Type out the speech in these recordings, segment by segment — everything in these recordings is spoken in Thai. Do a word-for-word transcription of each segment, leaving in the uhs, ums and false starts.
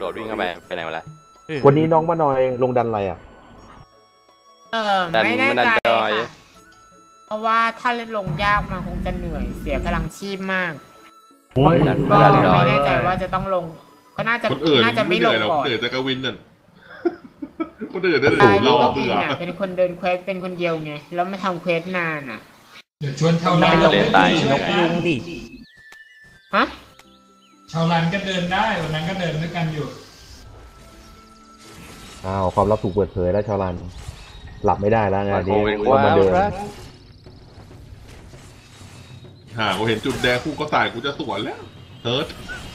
โดดวิ่งเข้าไปไปไหนมาละวันนี้น้องมานอยลงดันอะไรอ่ะเออไม่แน่ใจค่ะเพราะว่าถ้าเล่นลงยากมันคงจะเหนื่อยเสียพลังชีพมากก็ไม่แน่ใจว่าจะต้องลงก็น่าจะน่าจะไม่ลงก่อนเดือดแต่กวินนั่นคนอื่นได้ตาเลยเราก็วินอ่ะเป็นคนเดินเควสเป็นคนเดียวไงแล้วไม่ทำเควสนานอ่ะเดี๋ยวชวนชาวลานนกยุงดิฮะชาวลานก็เดินได้วันนั้นก็เดินด้วยกันอยู่อ้าวความลับถูกเปิดเผยแล้วชาวลานหลับไม่ได้แล้วงานนี้ต้องมาเดินหากูเห็นจุดแดงกูก็ตายกูจะสวนแล้วเฮิร์ต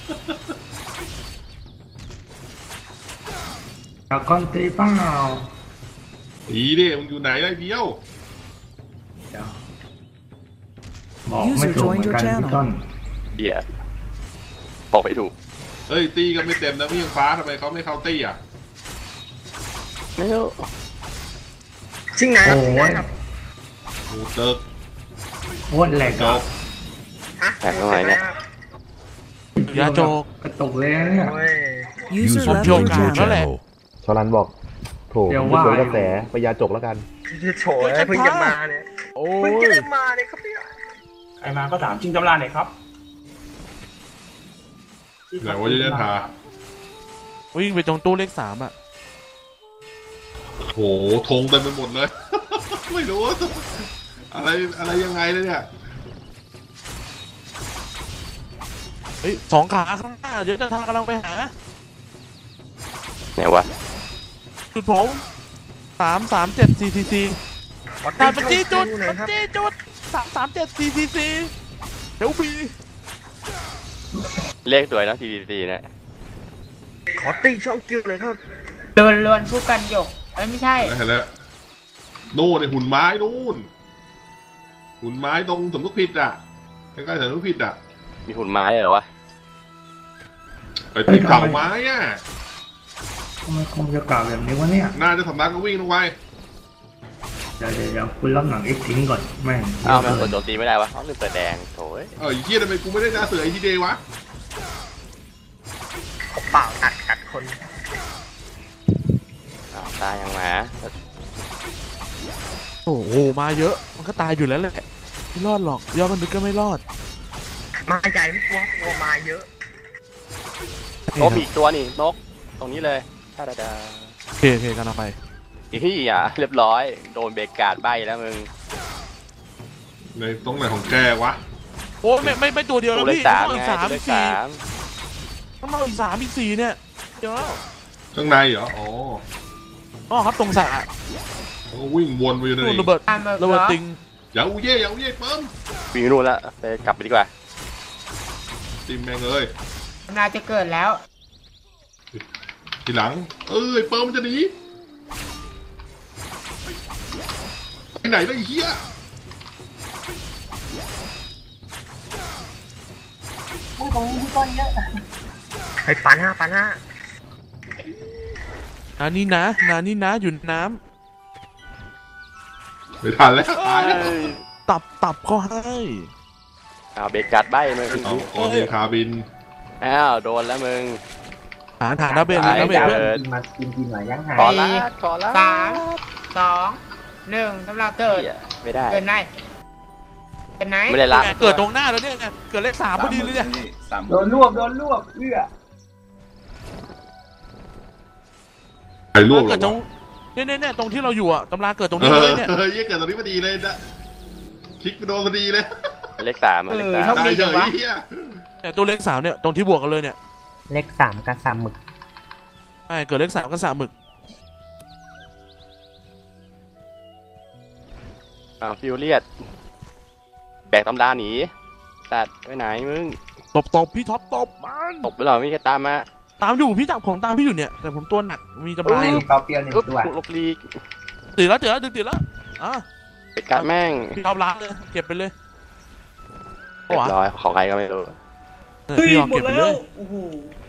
เอาก้อนตีเปล่าตีดิมึงอยู่ไหนได้เดียวบอกไม่ถูกเหมือนกันพี่ต้นเดี๋ยวบอกไปถูกเฮ้ยตีกันไม่เต็มนะพี่ยังฟ้าทำไมเขาไม่เข้าตีอ่ะไม่รู้จริงนะโอ้ยโอ้เติร์กโคตรแหลกอ่ะแหลกอะไรเนี่ยยาโจกกระตุกเลยเนี่ยผมโจกแล้วแหละชลันบอกโถไม่สวยกระแสไปยาจกแล้วกันโฉยเพิ่งจะมาเนี่ยโอ้ยเพิ่งจะมาเนี่ยครับพี่ใครมาก็ถามจริงจำลาหน่อยครับไหนว่าจะทาวิ่งไปตรงตู้เลขสามอ่ะโหธงเต็มไปหมดเลยไม่รู้อะไรอะไรยังไงเลยเนี่ยเฮ้ยสองขาข้างหน้าเดี๋ยวจะทากำลังไปหาไหนวะจุดผมสามสามเจ็ดสี่สี่สี่ตามปจี้จุดปจี้จุดสามสามเจ็ดสี่สี่สี่เดี๋ยวบีเลขสวยนะสี่สี่สี่นะขอตีช่องกิ้วเลยครับเดินล้วนผู้กันหยกเอ้ยไม่ใช่เห็นแล้วนู่นไอ้หุ่นไม้นู่นหุ่นไม้ตรงสมทุกผิดอ่ะใกล้ๆสมทุกผิดอ่ะมีหุ่นไม้เหรอวะไปติดเข่าไม้อ่ะทำไมคงจะกล่าวแบบนี้วะเนี่ยน่าจะสำนักก็วิ่งลงไปเดี๋ยวเดี๋ยวคุณรับหนังเอ็กซ์ทิ้งก่อนแม่งอ้าวมันกดโจมตีไม่ได้วะเขาลืมเปิดแดงโถ่เออเฮียทำไมกูไม่ได้หน้าเสือไอทีเดย์วะเปล่ากัดกัดคนอ้าวตายยังมาโอ้โหมาเยอะมันก็ตายอยู่แล้วแหละไม่รอดหรอกยอดมันนึกก็ไม่รอดมาใหญ่ไม่กลัวกลัวมาเยอะนกอีกตัวนี่นกตรงนี้เลยท่าดาดาโอเคโอเคกันเอาไปอีที่อ่ะเรียบร้อยโดนเบรกการ์ดใบแล้วมึงในตรงไหนของแกวะโอ้ไม่ไม่ไม่ตัวเดียวแล้วพี่ต้องอีกสามอีกสี่ต้องมาอีกสามอีกสี่เนี่ยเดี๋ยวข้างในเหรออ๋ออ๋อครับตรงสระเขาวิ่งวนไปอยู่ในระเบิดระเบิดติงอย่าอุ้ยเย่อย่าอุ้ยเย่เพิ่มวิ่งนู่นละไปกลับไปดีกว่าติมแม่งเลยน่าจะเกิดแล้วทีหลังเอ้ยเปิมมันจะหนีไปไหนแล้วไอ้เหี้ยโอ้ยตรงนี้ก้อนเยอะให้ปันห้าปันห้านานี่นะนานี่นะอยู่น้ำไม่ทันแล้วตายตับตับเขาให้อ้าวเบรกการ์ดใบมึงเอาโอเคคาบินอ้าวโดนแล้วมึงหาฐานระเบิดระเบิดมากินกินหน่อยยังไงขอละขอละสามสองหนึ่งสำหรับเกิดไม่ได้เกิดไหนเกิดไหนไม่ได้ละเกิดตรงหน้าแล้วเนี่ยเกิดเลขสามพอดีเลยเนี่ยโดนรวบโดนรวบเอื้อใครรวบหรอเนี่ยเนี่ยเนี่ยตรงที่เราอยู่อ่ะตำราเกิดตรงนี้เลยเนี่ยเฮ้ยเกิดตรงนี้พอดีเลยนะคลิกไปโดนพอดีเลยเลขสามเลขสามได้เฉยแต่ตัวเลขสามเนี่ยตรงที่บวกกันเลยเนี่ยเลขสามกับสามหมึกใช่เกิดเลขสามกับสามหมึกอ้าวฟิวเลียดแบกตำราหนีตัดไปไหนมึงตบตบพี่ท็อปตบมันตบไปหรอไม่แค่ตามมาตามอยู่พี่จับของตามพี่อยู่เนี่ยแต่ผมตัวหนักมีตำราเปาเปียวหนึ่งตัวลบลีกตื่นแล้วตื่นแล้วตื่นแล้วอ่ะเป็นการแม่งพี่ท็อปล้างเลยเก็บไปเลยเรียบร้อยของใครก็ไม่รู้พี่ยอมเก็บไปเลยโอ้โห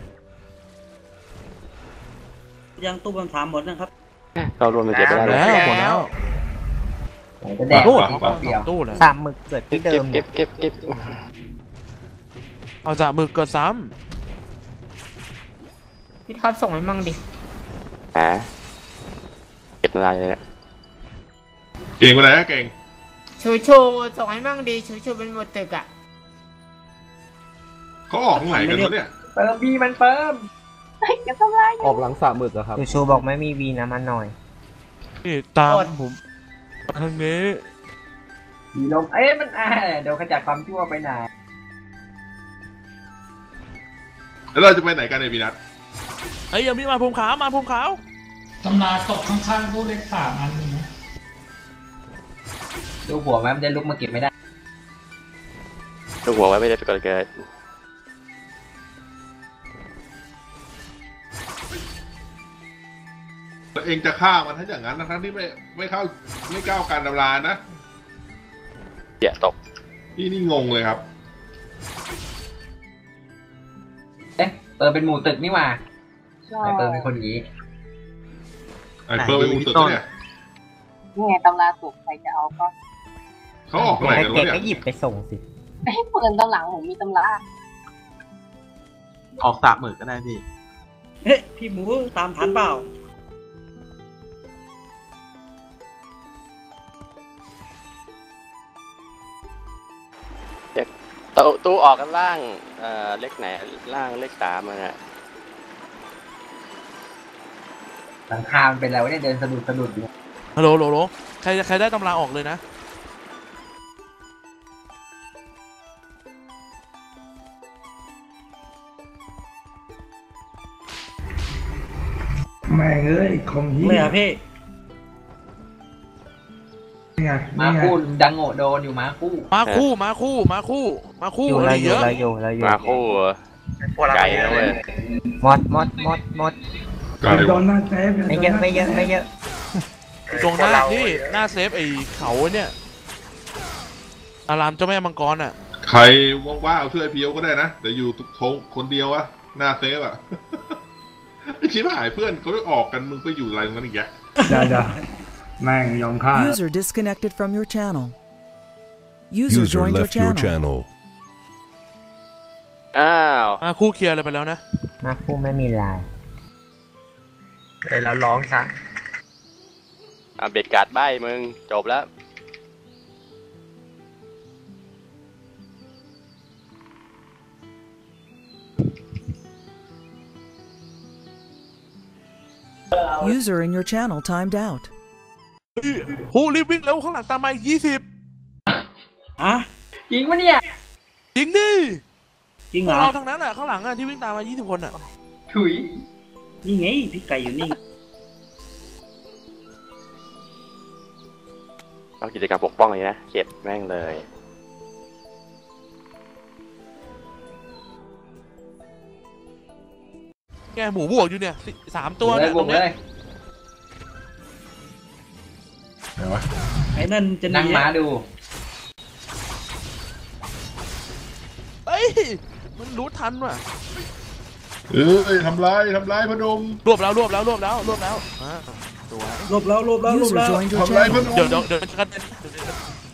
ยังตู้คำถามหมดนะครับเรารวมมันเก็บไปแล้วหมดแล้วแดงตู้เลยสามหมึกเกิดที่เดิมเก็บเก็บเก็บเอาจากหมึกเกิดซ้พี่ท็อปส่งให้มั่งดิหาเก็บอะไรเลยเนี่ยเก่งไปไหนอะเก่งชูชูส่งให้มั่งดิชูชูเป็นหมดตึกอ่ะเขาออกทางไหนกันวะเนี่ยเติมบีมันเติมออกหลังสระหมึกอะครับชูชูบอกไม่มีวีนะมันหน่อยนี่ตามผมทางนี้มีลมเอ๊ะมันอ่าเดี๋ยวขจัดความชั่วไปไหนแล้วเราจะไปไหนกันในยพี่นัทไอ้ยยังมีมาภูมิขาวมาภูมิขาวตำราตกข้างๆตู้เลขสามอันหนึงนะดูหัวแม่มันจะลุกมาเก็บไม่ได้ลูกหัวไว้ไม่ได้ไปก่อนเกิดแล้วเองจะฆ่ามันถ้าอย่างนั้นนะครับที่ไม่ไม่เข้าไม่ก้าวการตำรานะเดี๋ยวตกพี่นี่งงเลยครับเอ๊ะเปิดเป็นหมู่ตึกนี่หว่าไอเปิดเป็นคนอย่างนี้ไอ้เพิ่มไปมุมตึกเนี่ยนี่ไงตำราตกใครจะเอาก็เขาออกทางไหนกันวะเก่งเนี่ยก็หยิบไปส่งสิให้เปิดตอนหลังผมมีตำราออกสระหมึกก็ได้พี่เฮ้ยพี่หมูตามทันเปล่าตู้ตู้ออกกันล่างเอ่อเลขไหนล่างเลขสามมันอะหลังคามันเป็นอะไรวะเนี่ยเดินสะดุดสะดุดอยู่ฮัลโหลโหลโหลใครใครได้ตำราออกเลยนะแม่งเอ้ยคงเฮีไม่ยอะพี่นี่ไงมานี่ไงคู่ดังโง่โดนอยู่มาคู่มาคู่มาคู่มาคู่มาคู่อยู่อะไรแล้วอเยยู่อะแล้วอยู่แล้วอยู่มาคู่ไก่นะเว้ยหมดหมดหมดหมดไก่โดนหน้าเซฟไม่เยอะไม่เยอะไม่เยอะตรงหน้านี่หน้าเซฟไอ้เขาเนี่ยอารามเจ้าแม่มังกรอ่ะใครว่างๆเอาช่วยไอ้เพียวก็ได้นะเดี๋ยวอยู่ทุกทงคนเดียวอะหน้าเซฟอะ ไอ้ชิบหายเพื่อนเขาได้ออกกันมึงไปอยู่อะไรตรงนั้นอีกแยะเดี๋ยวเดี๋ยวแม่งยอมฆ่า User disconnected from your channel. User User joined your left your channel. channel. อ้าวมาคู่เคลียร์อะไรไปแล้วนะมาคู่ไม่มีลายเดี๋ยวเราร้องซะอ่ะเบ็ดการ์ดใบมึงจบแล้ว User in your channel timed out. ฮูรีบวิ่งแล้วข้างหลังตามมาอีกยี่สิบอะจริงปะเนี่ยจริงดิจริงเหรอเราทางนั้นอ่ะข้างหลังอ่ะที่วิ่งตามมายี่สิบคนอ่ะถุยนี่ไงพี่ไก่อยู่นี่เอากิจกรรมปกป้องเลยนะเก็บแม่งเลยแกหมูบวกอยู่เนี่ยสิสามตัวเลเนี่ย ยบตวรกงเลเนี้ยยไหนวะไอ้นั่นจะนั่งม้าดูเอ้ยมันรู้ทันว่ะเออทำร้ายทำร้ายพนมรวบแล้วรวบแล้วรวบแล้วรวบแล้วอ่าสวยลบแล้วลบแล้วลบ User แล้ว joined your ทำร้ายพ channel. นมเดี๋ยวเดี๋ยวเดี๋ยวกันเดี๋ยวเดี๋ยว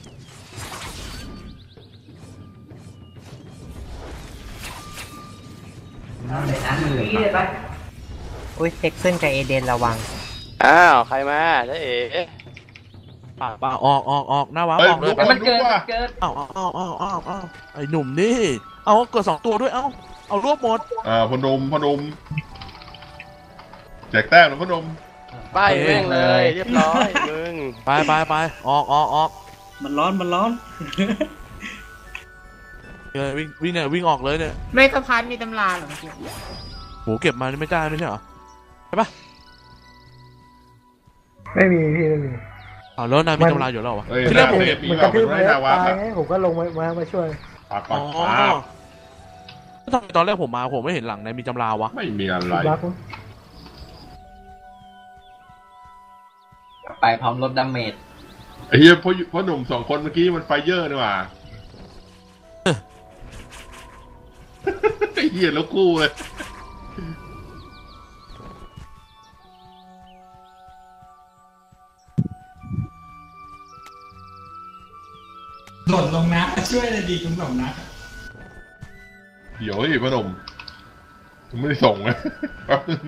อุ้ยเซ็กขึ้นกับเอเดนระวังอ้าวใครมาเจ๊เอ๋ป่าป่าออกออกออกหน้าว้าวเฮ้ยออกเลยลุกมันเกิดมันเกิดเอาเอาเอาเอาเอาเอาไอ้หนุ่มนี่เอาเกิดสองตัวด้วยเอาเอารวบหมดอ่าพนมพนมแจกแต้มนะพนมใบแม่งเลยเรียบร้อยมึงไปไปไปออกออกออกมันร้อนมันร้อนเออวิ่งวิ่งเนี่ยวิ่งออกเลยเนี่ยไม่กระพันมีตำราเหรอเมื่อกี้โหเก็บมาไม่ได้ไม่ใช่เหรอใช่ปะไม่มีพี่ไม่มีอ้าวแล้วนายมีตำราอยู่แล้วเหรอเฮ้ยที่หแรน้ากผมเซฟมีแบบมันไม่น่าวาตายครับไงผมก็ลงมามามาช่วยปากอ๋ปาอกปากทำไมตอนแรกผมมาผมไม่เห็นหลังนายมีตำราวะไม่มีอะไรรักไปพร้อมลดดาเมจไอ้เหี้ยพ่อพ่อหนุ่มสองคนเมื่อกี้มันไฟเยอร์นี่หว่าไอ้เหี้ยแล้วกู้เลยหล่นลงน้ำช่วยเลยดีคุณสมนะเดี๋ยวไอ้พ่อหนุ่มผมไม่ได้ส่งเลยแป๊บนึง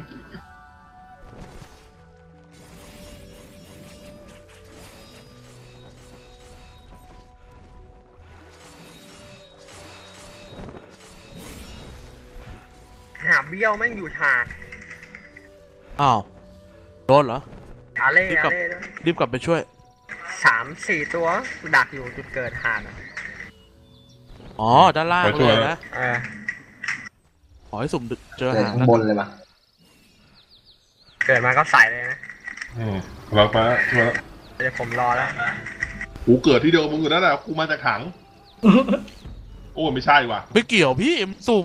หาเบี้ยวแม่งอยู่ฉากอ้าวโดนเหรออาเล่รีบกลัอาบเล่รีบกลับไปช่วยสามสี่ตัวดักอยู่จุดเกิดหาดอะอ๋อด้านล่างเลยนะเออขอให้สุ่มเจอเกิดหาข้างบนเลยปะเกิดมาก็ใส่เลยนะอืมเราไปแล้วช่วยแล้วเดี๋ยวผมรอแล้วกูเกิดที่เดียวกับมึงอยู่นั่นแหละกูมาจากถัง โอ้ไม่ใช่ว่ะไม่เกี่ยวพี่สุ่ม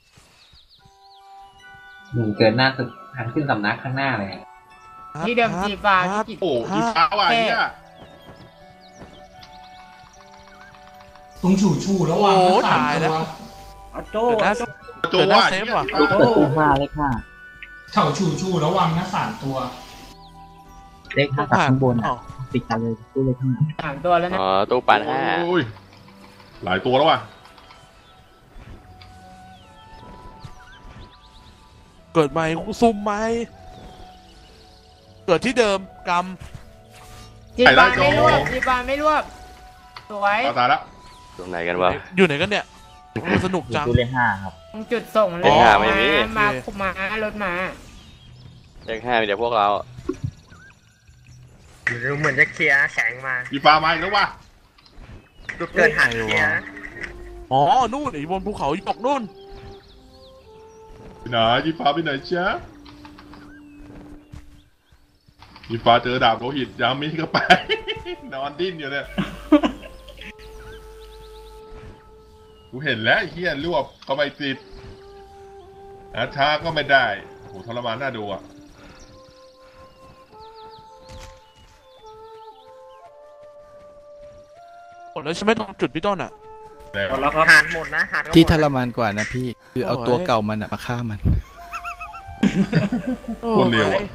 หนูเกิดหน้าตึกทางขึ้นสำนักข้างหน้าเลยที่เดิมจีฟ้าที่กิจโอ้อีฟ้าว่ะเนี่ยตรงฉู่ฉู่ระหว่างโอ้สามตายตัแล้ววเอาโจ้เกิดหน้าโจเกิดหน้าว่ะเซฟว่ะเอาโจ้ห้าเลขห้าเข่าฉู่ฉู่ระหว่างหน้าสามตัวเลขห้ากับข้างบนอ่ะติดกันเลยตู้เลขห้าสามตัวแล้วนะอ๋อตู้ปันห้าโอ้ยหลายตัวแล้วว่ะเกิดใหม่ซุ่มไหมเกิดที่เดิมกรรมจีฟ้าไม่รวบจีฟ้าไม่รวบสวยตายตายแล้วตรงไหนกันวะอยู่ไหนกันเนี่ยโอ้สนุกจังตู้เลขห้าครับตรงจุดส่งเลอ๋ยอไม่มีมาคุมมารถมาเลขห้ามีแต่พวกเราดูเหมือนจะเคลียร์แสงมาอีฟ้ามาอีกแล้วว่ะจุดเกิดหาดเคลียร์อ๋อนู่นไอ้บนภูเขาหยกนู่นไปไหนอีฟ้าไปไหนจ๊ะอีฟ้าเจอดาบโลหิตยามีก็ไป นอนดิ้นอยู่เนี่ยกูเห็นแล้วไอ้เฮียรวบเข้าไปติดอาช้าก็ไม่ได้โหทรมานน่าดูอ่ะหมดแล้วใช่ไหมตรงจุดพี่ต้นอ่ะแล้วหมดแล้วครับหาดหมดนะหาดก็หมดที่ทรมานกว่านะพี่ คือเอาตัวเก่ามันอะมาฆ่ามันคนเร็วอ่ะ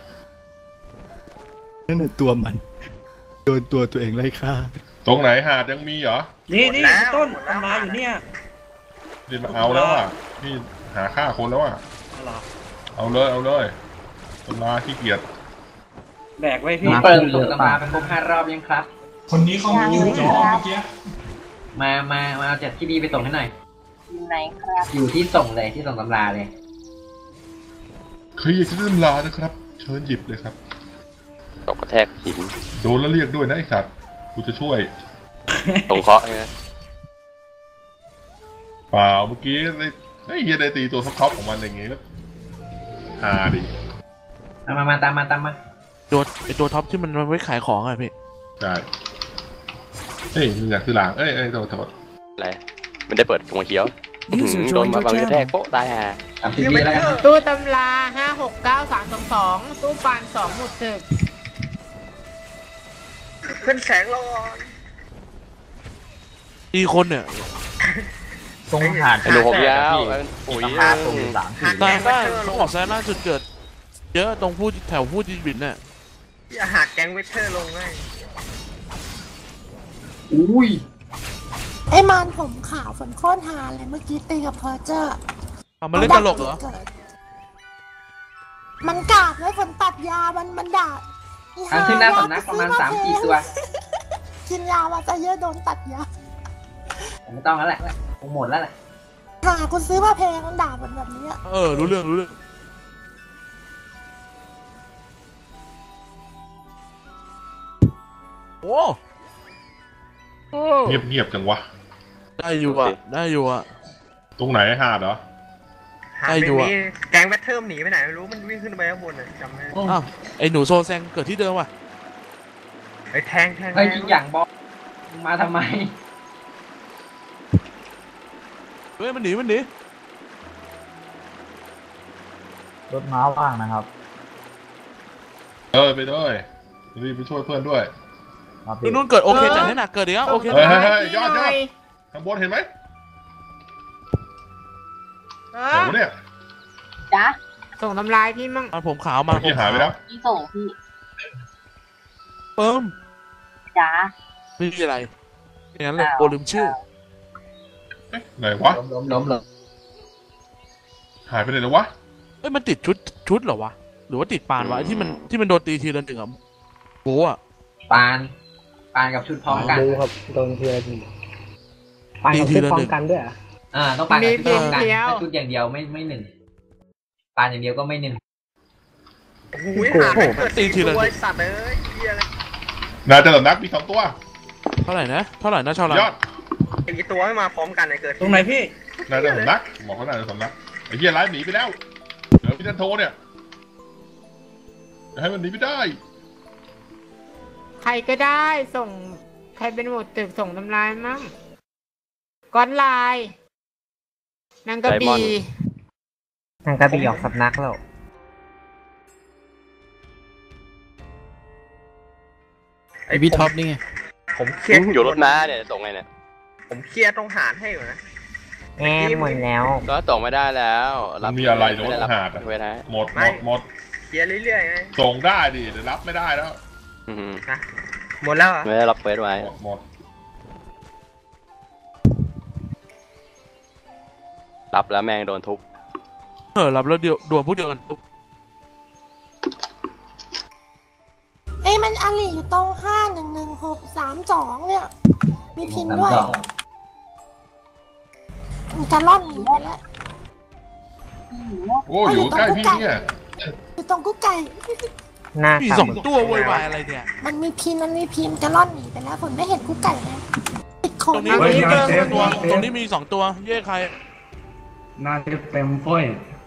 นั่นน่ะตัวมัน โดนตัวตัวเองไล่ฆ่าตรงไหนหาดยังมีเหรอนี่นี่ต้นตำราอยู่เนี่ยนี่มาเอาแล้วอ่ะนี่หาฆ่าคนแล้วอ่ะเอาเลยเอาเลยตำราขี้เกียจแบกไว้พี่พี่เปิดส่งตำราไปครบห้ารอบยังครับคนนี้เขาอยู่จอเมื่อกี้มามามาเอาจากที่ดีไปส่งให้หน่อยอยู่ไหนครับอยู่ที่ส่งเลยที่ส่งตำราเลยใครอยากจะได้ตำรานะครับ เชิญหยิบเลยครับตกกระแทกหินโดนแล้วเรียกด้วยนะไอ้สัตว์กูจะช่วยตรงเคราะห์ใช่ไหมเปล่าเมื่อกี้ได้ไอ้เฮียได้ตีตัวท็อปของมันอย่างงี้แล้วหาดิมามามาตามมาตามมาตัวไอตัวท็อปที่มันไว้ขายของอะพี่ใช่เฮ้ยมึงอยากซื้อหลังเอ้ยเอ้ยโทษโทษอะไรมันได้เปิดกรงเขียวอื้อหือโดนมาบางกระแทกโป๊ะตายห่าตามที่ดีแล้วกันตู้ตำราห้าหกเก้าสามสองสองตู้ปานสองหมุดตึกขึ้นแสงรอนอีคนเนี่ยตรงหาดไอ้หนูผมยาวไอ้ปุ๋ยตำราตรงสามสี่ตายบ้านเขาออกซ้ายล่างจุดเกิด เยอะตรงพูดแถวพูดจีบินเนี่ยอย่าหาดแก๊งเวทเทอร์ลงให้อุ้ยไอ้มานผมขาวฝนโคตรหาเลยเมื่อกี้ตีกับเพอร์เจอร์เอามาเล่นตลกเหรอมันกาดเลยฝนตัดยา มันมันด่าอีทางขึ้นหน้าสำนักประมาณสามสี่ตัวกินยามาจะเยอะโดนตัดยาไม่ต้องแล้วแหละคงหมดแล้วแหละหาคุณซื้อมาแพงมันด่าเหมือนแบบนี้อะเออรู้เรื่องรู้เรื่องโอ้โอ้เงียบเงียบจังวะได้อยู่อ่ะได้อยู่อ่ะตรงไหนหาดเหรอหาดไอ้ไม่ดูอะมีแก๊งเวทเทอร์หนีไปไหนไม่รู้มันวิ่งขึ้นไปข้างบนน่ะจำไม่ได้อ้าวไอหนูโซแซงเกิดที่เดิมว่ะไอ้แทงแทงเฮ้ยยิงอย่างบอลมาทำไมเฮ้ยมันหนีมันหนีรถม้าว่างนะครับเออไปด้วยรีบไปช่วยเพื่อนด้วยนู่นนู่นเกิดโอเคจัดให้หนักเกิดอีกแล้วโอเคเฮ้ยเฮ้ยเฮ้ยยอดยอดข้างบนเห็นไหมเอโอ้อโหเนี่ยจ้ะส่งทำลายพี่มั่งมันผมขาวมาผพี่มหายไปแล้วพี่ส่งพี่เปิมจ้ะไม่มีอะไรอย่างนั้นเลยโอลืมชื่อไหนวะล้มล้มล้มเลยหายไปไหนแล้ววะเอ้ยมันติดชุดชุดเหรอวะหรือว่าติดปานวะไอ้ที่มันที่มันโดนตีทีละหนึ่งอะโบ้อะปานปานกับชุดพร้อมกันดูครับโดนทีละทีปานกับชุดพร้อมกันด้วยอ่ะอ่าต้องปานกับชุดพร้อมกันถ้าชุดอย่างเดียวไม่ไม่หนึ่งปานอย่างเดียวก็ไม่หนึ่งโอ้โหตีทีละหนึ่งนายเจอนักมีสองตัวเท่าไหร่นะเท่าไหร่นะชาวละยอดกี่ตัวไม่มาพร้อมกันเลยเกิดตรงไหนพี่นายเจอนักบอกเขานายเจอนักไอ้เหี้ยไล่หนีไปแล้วเดี๋ยวพี่นันโทเนี่ยให้มันหนีไม่ได้ใครก็ได้ส่งใครเป็นหมวดตึกส่งทำลายมั่งก้อนลายนางกระบี่นางกระบี่ออกสำนักแล้วไอพี่ท็อปนี่ไงผมเครียดอยู่รถม้าเนี่ยส่งไงเนี่ยผมเครียดต้องหารให้อยู่นะแง่หมดแล้วก็ส่งไม่ได้แล้วมันมีอะไรโดนม่ด้หาดอะเว้ยนะหมดหมดหมดเคลียร์เรื่อยๆไงส่งได้ดิเดี๋ยวรับไม่ได้แล้วอืมนะหมดแล้วอ่ะไม่ได้รับเฟสไว้หมดหมดรับแล้วแม่งโดนทุบเออรับแล้วเดียวดวลพวกเดียวกันปุ๊บเอ้ยมันอลีอยู่ตรงห้าหนึ่งหนึ่งหกสามสองเนี่ย มีพินด้วยมันจะล่อนหนีไปแล้วโอ้อยู่ใกล้พี่เนี่ยอยู่ตรงกุ๊กไก่มีสองตัวโวยวายอะไรเนี่ยมันมีพินมันมีพินจะล่อนหนีไปแล้วผมไม่เห็นกุ๊กไก่นะติดโคตรนงนี้มีสองตัวตรงนี้มีสองตัวเย่ใครน่าจะเต็มฟ้อย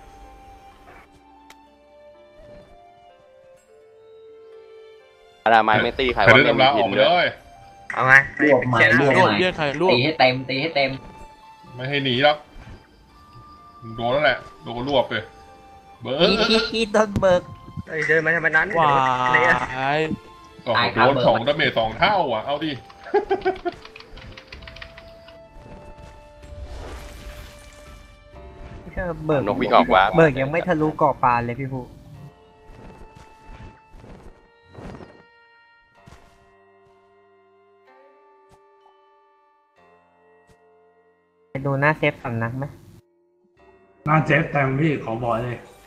อาดาไม้ไม่ตีใครใครว่าได้ไม่ตำมีราอพิอน กด้วยเลยเอาไงรวบใหม่รวบรวใหบม่เย่ใครรวบตีให้เต็มตีให้เต็มไม่ให้หนีหรอกโดนแล้วแหละโดนรวบไปเบิร์ขี้ขี้โดนเบิกเดินมาทำไมนั้นว้ายโอ้โหโดนสองดาเมจสองเท่าอ่ะเอาดิเบิกนกวิ่งออกวาร์ปเบิกยังไม่ทะลุเกาะปานเลยพี่ผู้ไปดูหน้าเซฟสำนักไหมหน้าเจ็บเต็มพี่ขอบอกเลย